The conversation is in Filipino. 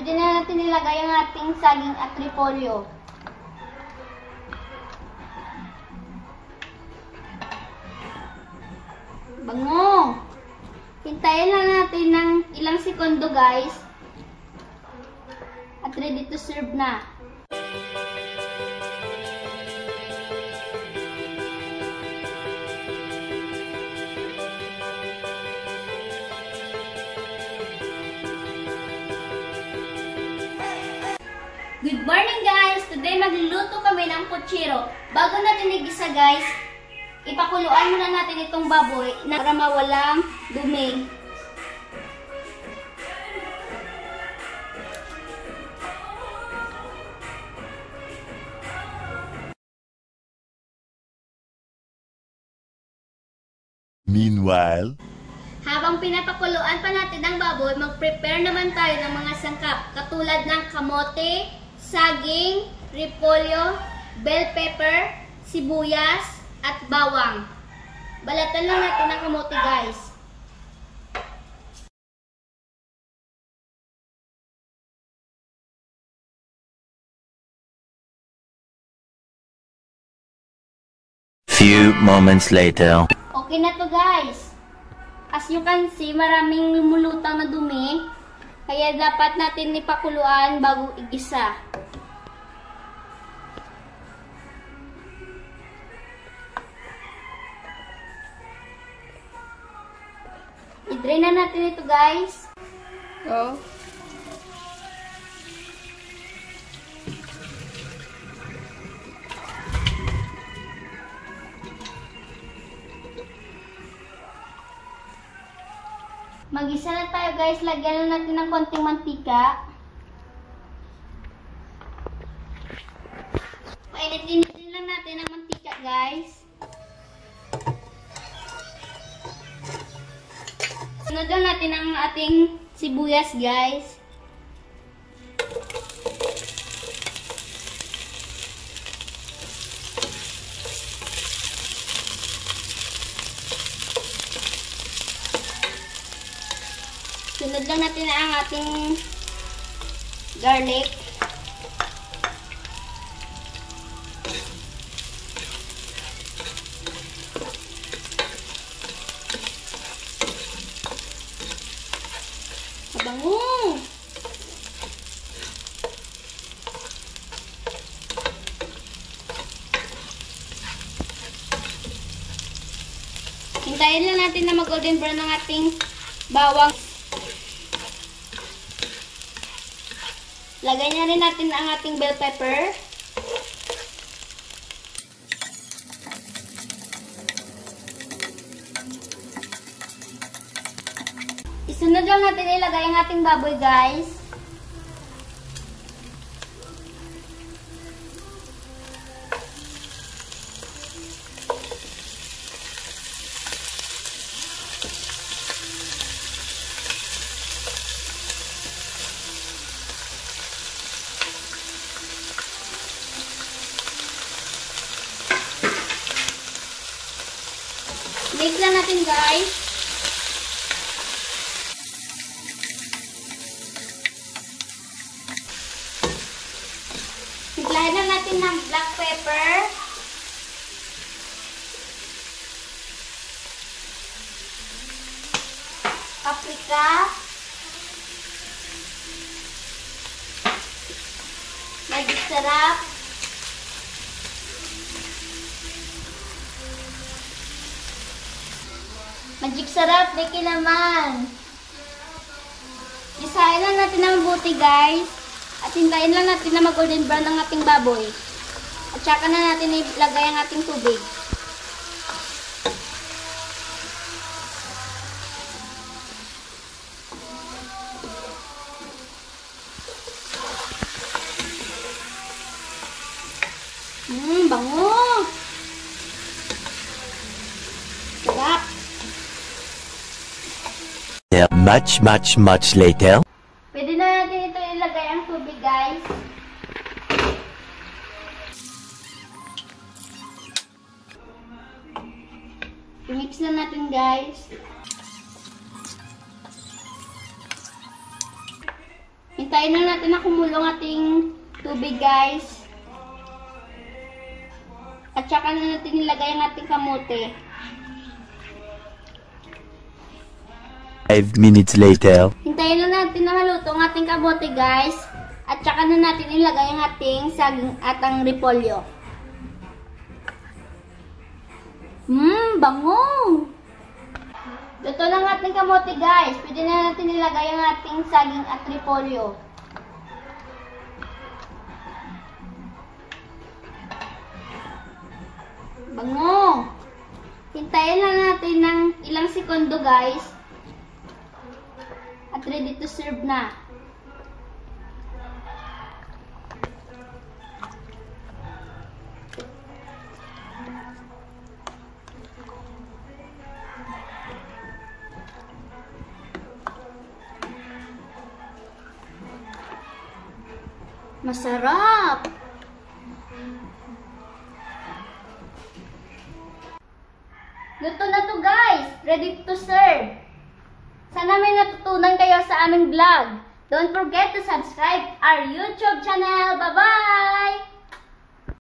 Pwede na natin ilagay ang ating saging at repolyo. Bango! Hintayin lang natin ng ilang segundo guys. At ready to serve na. Good morning guys! Today magluluto kami ng puchero. Bago natin igisa guys, ipakuluan muna natin itong baboy para mawalang dumi. Meanwhile, habang pinapakuluan pa natin ang baboy, mag-prepare naman tayo ng mga sangkap katulad ng kamote, saging, repolyo, bell pepper, sibuyas, at bawang. Balatan lang natin ang kamote guys. Few moments later. Okay na to guys. As you can see, maraming lumulutang na dumi. Kaya dapat natin ipakuluan bago igisa. I-drain na natin ito guys. So, mag-isa na tayo guys. Lagyan na natin ng konting mantika. Painit-initin lang natin ang mantika guys. Sunod lang natin ang ating sibuyas guys. Sunod lang natin ang ating garlic. Mabango! Hintayin lang natin na mag-golden brown ang ating bawang. Lagay na rin natin ang ating bell pepper. Isunod lang natin ilagay ang ating baboy guys. Mix lang natin guys. Tiplahin lang natin ng black pepper. Paprika. Magic sarap. Magic sarap, deki naman. Isahin lang natin ng mabuti guys. At hintayin lang natin na mag-golden brown ang ating baboy. At saka na natin ilagay ang ating tubig. Bango! Sarap! Much later. Pwede na natin ito ilagay ang tubig, guys. I-mix na natin, guys. Hintayin na natin na kumulong ating tubig, guys. At saka na natin nilagay ang ating kamote. 5 minutes later. Hintayin na natin na maluto ang ating kamote, guys. At saka na natin ilagay ang ating saging at ang repolyo. Bango! Luto na ang ating kamote, guys. Pwede na natin ilagay ang ating saging at repolyo. Bango! Hintayin lang natin ng ilang segundo, guys. At ready to serve na. Masarap! Luto na to, guys! Ready to serve! Sana may natutunan kayo sa aming vlog. Don't forget to subscribe our YouTube channel. Bye-bye!